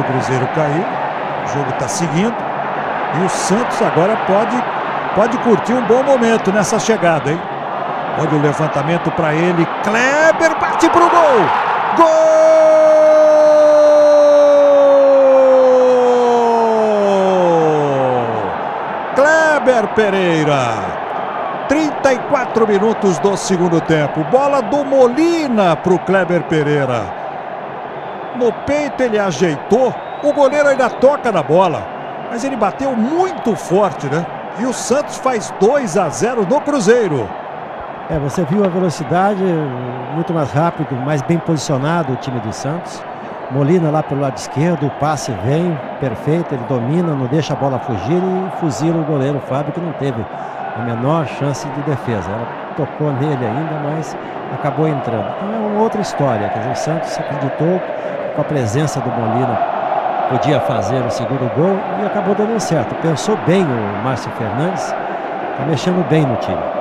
Cruzeiro caiu, o jogo está seguindo e o Santos agora pode curtir um bom momento nessa chegada, hein? Olha o levantamento para ele, Kleber bate pro gol! Gol! Kleber Pereira! 34 minutos do segundo tempo. Bola do Molina para o Kleber Pereira. No peito ele ajeitou. O goleiro ainda toca na bola. Mas ele bateu muito forte, né? E o Santos faz 2-0 no Cruzeiro. Você viu a velocidade, muito mais rápido, mais bem posicionado o time do Santos. Molina lá pelo lado esquerdo, o passe vem, perfeito, ele domina, não deixa a bola fugir e fuzila o goleiro Fábio, que não teve a menor chance de defesa. Ela tocou nele ainda, mas acabou entrando. Então é uma outra história. Quer dizer, o Santos acreditou com a presença do Molina, podia fazer o segundo gol e acabou dando certo. Pensou bem o Márcio Fernandes, está mexendo bem no time.